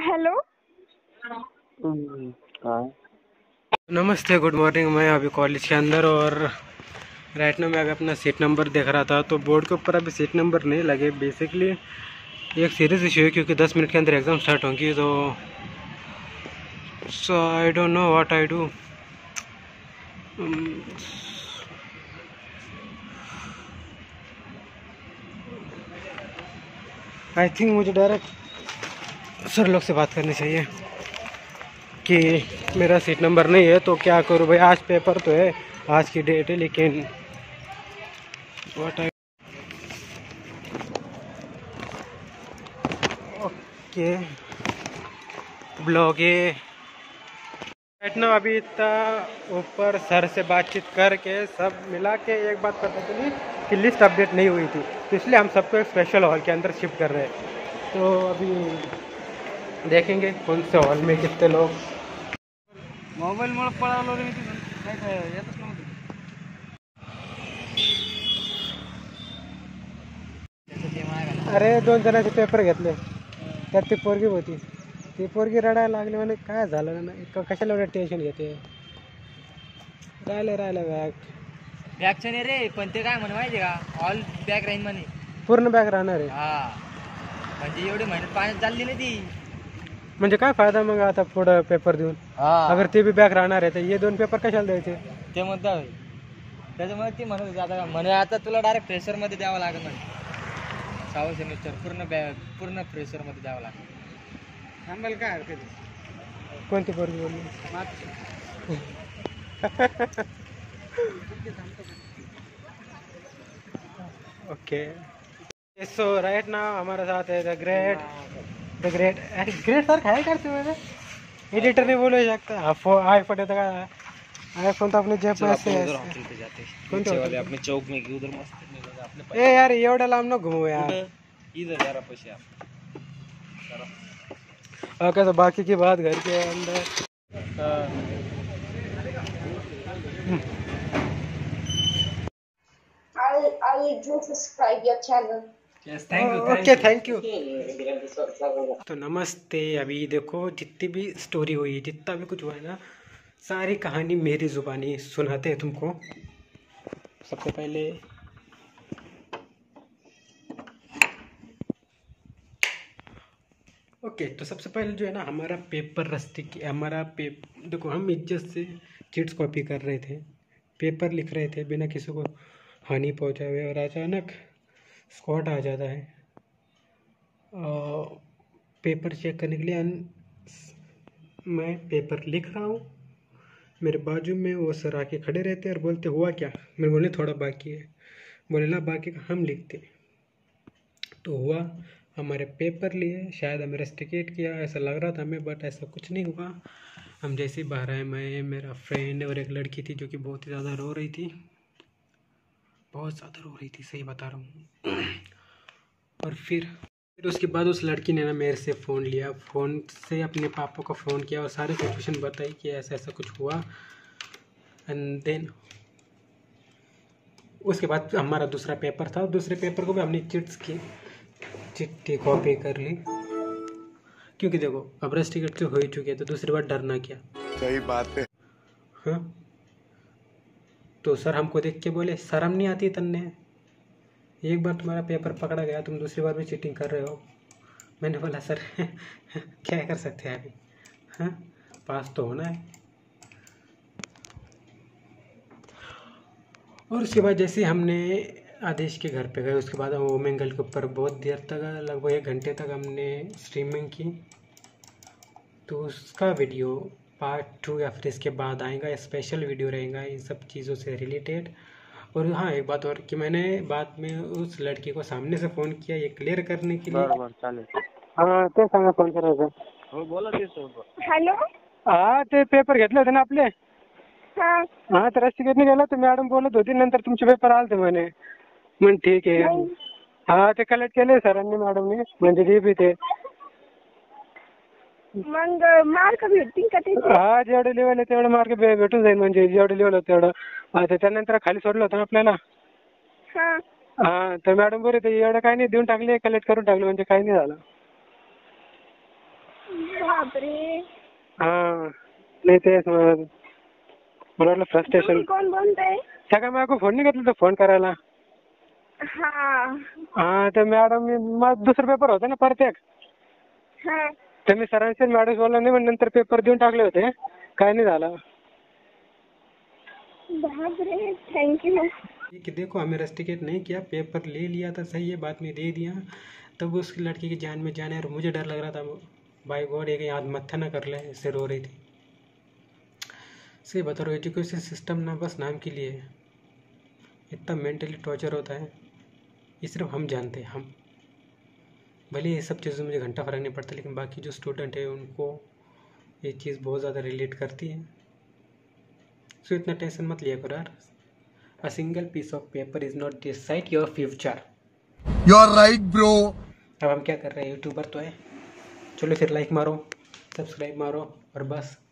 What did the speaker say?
Hello. नमस्ते, good morning. मैं अभी कॉलेज के अंदर और राइट नाउ मैं अभी अपना सीट नंबर देख रहा था, तो बोर्ड के ऊपर अभी सीट नंबर नहीं लगे। बेसिकली एक सीरियस इशू है क्योंकि 10 मिनट के अंदर एग्ज़ाम स्टार्ट होंगी। तो so I don't know what I do. I think मुझे डायरेक्ट सर लोग से बात करनी चाहिए कि मेरा सीट नंबर नहीं है तो क्या करूँ भाई। आज पेपर तो है, आज की डेट है, लेकिन व्हाट आई ओके ब्लॉग है राइट नाउ। अभी इतना ऊपर सर से बातचीत करके सब मिला के एक बात पता चली कि लिस्ट अपडेट नहीं हुई थी, तो इसलिए हम सबको एक स्पेशल हॉल के अंदर शिफ्ट कर रहे हैं। तो अभी देखेंगे कौन से हॉल में कितने लोग। मोबाईल मुळे पळालो रे मी तिथून काय येतच नव्हतं। अरे 2 जणांचे पेपर घेतले, त्यात ती पोरगी होती, ती पोरगी रडायला लागली. म्हणे काय झालं ना, कशाला एवढं टेन्शन घेते. राहिलं बॅगचं नाही रे, पण ते काय म्हणे माहिती का, ऑल बॅग राहीन म्हणे, पूर्ण बॅग राहणार आहे. हा म्हणजे एवढी मेहनत पाण्यात चालली नाही ती. म्हणजे काय फायदा मग आता पुढं पेपर देऊन, अगर ते बी बॅग राहणार आहे तर हे 2 पेपर कशाला द्यायचे. ते मुद्दा होईल. त्याच्यामुळे ती म्हणत होती आता म्हणे आता तुला डायरेक्ट फ्रेशरमध्ये द्यावं लागेल म्हणे. 6वं सेमिस्टर पूर्ण फ्रेशरमध्ये द्यावं लागेल. थांबायला काय हरकत आहे. कोणती पोरगी बोलली. ओके सो राइट नाउ हमारे साथ है द ग्रेट सर। क्या करते हो एडिटर नहीं बोलो सकता। आईफोन है तो आईफोन तो अपने जेब में से वाले अपने चौक में उधर मस्त ए यार एवढ्या लांब न घुमू यार. इधर जरा पैसे ओके तो बाकी की बात घर के अंदर I do subscribe your channel. Yes, thank you. Okay thank you. तो नमस्ते। अभी देखो जितनी भी स्टोरी हुई, जितना भी कुछ हुआ है ना, सारी कहानी मेरी ज़ुबानी सुनाते हैं तुमको। सबसे पहले ओके तो सबसे पहले जो है ना, हमारा पेपर रस्ते की देखो हम इज्जत से चिट्स कॉपी कर रहे थे, पेपर लिख रहे थे बिना किसी को हानि पहुंचाए हुए, और अचानक स्क्वाड आ जाता है पेपर चेक करने के लिए। मैं पेपर लिख रहा हूँ, मेरे बाजू में वो सर आके खड़े रहते और बोलते हुआ क्या। मैं बोले थोड़ा बाकी है। बोले ना बाकी का हम लिखते। तो हुआ, हमारे पेपर लिए, शायद हमें रस्टिकेट किया ऐसा लग रहा था हमें, बट ऐसा कुछ नहीं हुआ। हम जैसे ही बाहर आए, मैं, मेरा फ्रेंड और एक लड़की थी जो कि बहुत ही ज़्यादा रो रही थी, बहुत ज़्यादा रो रही थी, सही बता रहा हूँ। और फिर उसके बाद उस लड़की ने ना मेरे से फ़ोन लिया, फ़ोन से अपने पापा को फ़ोन किया और सारी सिचुएशन बताई कि ऐसा ऐसा कुछ हुआ। एंड देन उसके बाद हमारा दूसरा पेपर था, दूसरे पेपर को भी हमने चिट्ठी कॉपी कर ली, क्योंकि देखो अब रस टिकट तो हो ही चुकी है, तो दूसरी बार डरना क्या। सही बात है। हाँ तो सर हमको देख के बोले शर्म नहीं आती तन्ने, एक बार तुम्हारा पेपर पकड़ा गया, तुम दूसरी बार भी चीटिंग कर रहे हो। मैंने बोला सर क्या कर सकते हैं अभी, हाँ पास तो होना है। और उसके बाद जैसे हमने आदेश के घर पे गए, उसके बाद हम ओमेंगल के ऊपर बहुत देर तक, लगभग 1 घंटे तक हमने स्ट्रीमिंग की। तो उसका वीडियो पार्ट 2 या फिर इसके बाद आएगा, स्पेशल वीडियो रहेगा इन सब चीज़ों से रिलेटेड। और हाँ एक बात और कि मैंने बाद में उस लड़की को सामने से फ़ोन किया ये क्लियर करने के लिए। बरोबर चालेल. हाँ ते सांगा फोन करायचं. हो बोला ते सोबत. हॅलो. हा ते पेपर घेतले होते ना आपले. हाँ हाँ तर रस्तिकेतने गेलो तर मॅडम बोलत होती नंतर तुमचे पेपर आलते म्हणे. म्हण ठीक आहे. नहीं. हा ते कलेक्ट केले सरांनी मॅडमने, म्हणजे ते बी ते. मग मार्क भेटतील का त्याचे? हा जेवढे लेवल आहे तेवढे मार्क भेटून जाईल, म्हणजे जेवढे लेवल होतं तेवढं. आता त्यानंतर खाली सोडलं होतं ना आपल्याला. हाँ. हा तर मॅडम बोलत एवढं काही नाही, देऊन टाकले, कलेक्ट करून टाकले, म्हणजे काही नाही झालं. बापरे. हां नाही तेच मला वाटलं फ्रस्ट्रेशन. तुम्ही कोण बोलताय? सकाळी मला फोन नाही घेतला फोन करायला. हा तर मॅडम मग दुसरा पेपर होता ना परत एक. हा. तर मी सरांशी मॅडम बोललो नाही, पण नंतर पेपर देऊन टाकले होते, काय नाही झालं. बापरे, थैंक यू. कि देखो हमें रस्टिकेट नहीं किया, पेपर ले लिया था सही है, बाद में दे दिया. तब उस लड़की की जान में जान है और मुझे डर लग रहा था बाई गॉड ये कहीं आत्महत्या ना कर ले, इससे रो रही थी. सही बता रहा हूँ, एजुकेशन सिस्टम ना बस नाम के लिए इतना मेंटली टॉर्चर होता है, ये सिर्फ हम जानते हैं. हम भले ये सब चीज़ों में मुझे घंटा फर्क नहीं पड़ता, लेकिन बाकी जो स्टूडेंट है उनको ये चीज़ बहुत ज़्यादा रिलेट करती है. सो इतना टेंशन मत लिया करो यार. A single piece of paper is not decide your future. You are right, bro. अब हम क्या कर रहे हैं, यूट्यूबर तो है. चलो फिर लाइक मारो, सब्सक्राइब मारो और बस